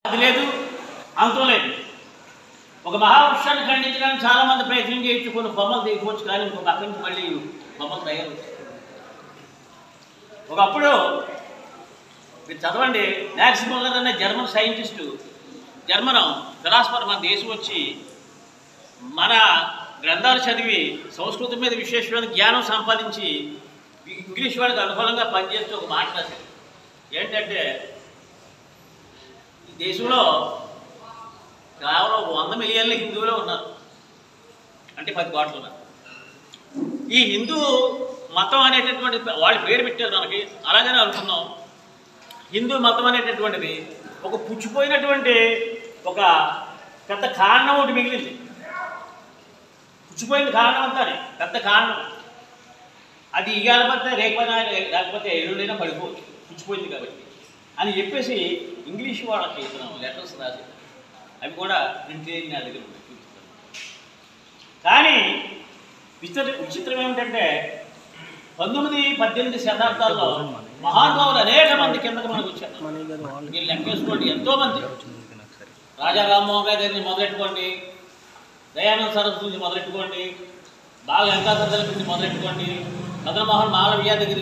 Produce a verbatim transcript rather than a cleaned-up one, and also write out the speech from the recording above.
అది లేదు, అంతం లేదు. ఒక మహావృక్షాన్ని ఖండించడానికి చాలా మంది ప్రయత్నం చేయొచ్చు, కొన్ని బొమ్మలు తీసుకోవచ్చు, కానీ ఇంకొక అక్కడి నుంచి మళ్ళీ బొమ్మలు తయారు. ఒకప్పుడు మీరు చదవండి, మ్యాక్స్ ముల్లర్ అనే జర్మన్ సైంటిస్టు, జర్మన్ ఫిలాసఫర్ మన దేశం వచ్చి మన గ్రంథాలు చదివి సంస్కృతం మీద విశేషమైన జ్ఞానం సంపాదించి ఇంగ్లీష్ వాడికి అనుకూలంగా పనిచేస్తూ ఒక మాట రాశారు. ఏంటంటే ఈ దేశంలో కేవలం వంద మిలియన్ల హిందువులే ఉన్నారు, అంటే పది కోట్లు ఉన్నారు. ఈ హిందూ మతం అనేటటువంటి వాళ్ళు పేరు పెట్టారు మనకి, అలాగనే అనుకున్నాం. హిందూ మతం అనేటటువంటిది ఒక పుచ్చిపోయినటువంటి ఒక పెద్ద కారణం ఒకటి మిగిలింది. పుచ్చిపోయింది కారణం అంతా, పెద్ద కారణం అది. ఇయ్యాలపోతే రేపైనా లేకపోతే ఎరువులైనా పడిపోవచ్చు, పుచ్చిపోయింది కాబట్టి అని చెప్పేసి ఇంగ్లీష్ వాళ్ళకి లెటర్స్ రాసి అవి కూడా ప్రింట్ చేసి నా దగ్గర చూపిస్తాను. కానీ విచిత్ర విచిత్రం ఏమిటంటే పంతొమ్మిది పద్దెనిమిది శతాబ్దాల్లో మహానుభావులు అనేక మంది కిందకు మనకు వచ్చారు. మీరు లెక్కేసుకోండి, ఎంతో మంది. రాజా రామ్మోహన్ రాయ్ దగ్గర మొదలెట్టుకోండి, దయానంద సరస్వతి నుంచి మొదలెట్టుకోండి, బాల వెంకటాచల నుంచి మొదలెట్టుకోండి, మదనమోహన్ మాలవీయ దగ్గర